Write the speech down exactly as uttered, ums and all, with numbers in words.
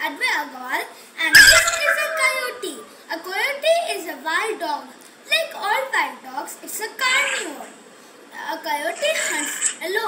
Advay and this is a coyote. A coyote is a wild dog. Like all wild dogs, it's a carnivore. A coyote hunts alone.